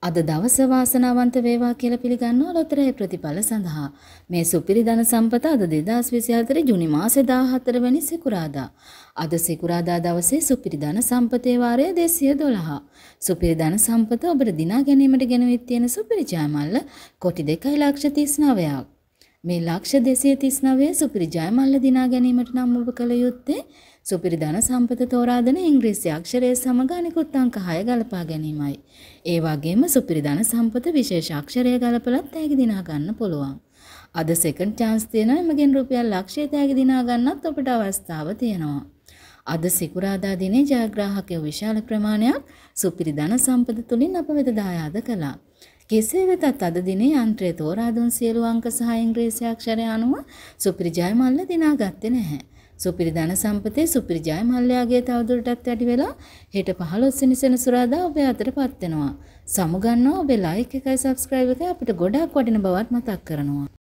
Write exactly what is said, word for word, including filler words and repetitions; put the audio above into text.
අද දවස වාසනාවන්ත වේවා කියලා පිළිගන්නවා ලොතරැයි ප්‍රතිඵල සඳහා. මේ සුපිරි ධන සම්පත අද දෙදාස් විසිහතර ජුනි මාසේ දාහතර වෙනි සිකුරාදා. අද සිකුරාදා දවසේ සුපිරි ධන සම්පතේ වාරය දෙසිය දොළහ. සුපිරි ධන සම්පත ඔබට දිනා ගැනීමට ගෙනවිත් තියෙන සුපිරි ජයමල්ල කොටි දෙකයි ලක්ෂ තිස් නවයක්. මේ ලක්ෂ දෙසිය තිස් නවය සුපිරි ජයමල්ල දිනා ගැනීමට නම් ඔබ කළ යුත්තේ සුපිරි ධන සම්පත තෝරා දෙන ඉංග්‍රීසි අක්ෂරය සමග අනිකුත් අංක හය ගලපා ගැනීමයි. ඒ වගේම සුපිරි ධන සම්පත විශේෂ අක්ෂරය ගලපලත් තෑගි දිනා ගන්න පුළුවන්. අද සෙකන්ඩ් chance තියෙනවා එමගෙන් රුපියල් ලක්ෂය තෑගි දිනා ගන්නත් ඔබට අවස්ථාව තියෙනවා. අද සිකුරාදා දිනේ ජයග්‍රාහකයෝ විශාල ප්‍රමාණයක් සුපිරි ධන සම්පත තුලින් අප වෙත දායාද කළා. කෙසේ වෙතත් අද දිනේ යන්ත්‍රය තෝරා දුන් සියලු අංක සහ ඉංග්‍රීසි අක්ෂරය අනුව සුපිරි ජයමල්ල දිනා ගත්තේ නැහැ. සුපිරි ධන සම්පතේ සුපිරි ජයමල්ලයාගේ තවදුරටත් වැඩි වෙලා හෙට පහළොස් වෙනි සෙනසුරාදා ඔබේ අතටපත් වෙනවා. සමුගන්නවා ඔබේ ලයික් එකයි සබ්ස්ක්‍රයිබ් එකයි අපිට ගොඩාක් වටින බවත් මතක් කරනවා.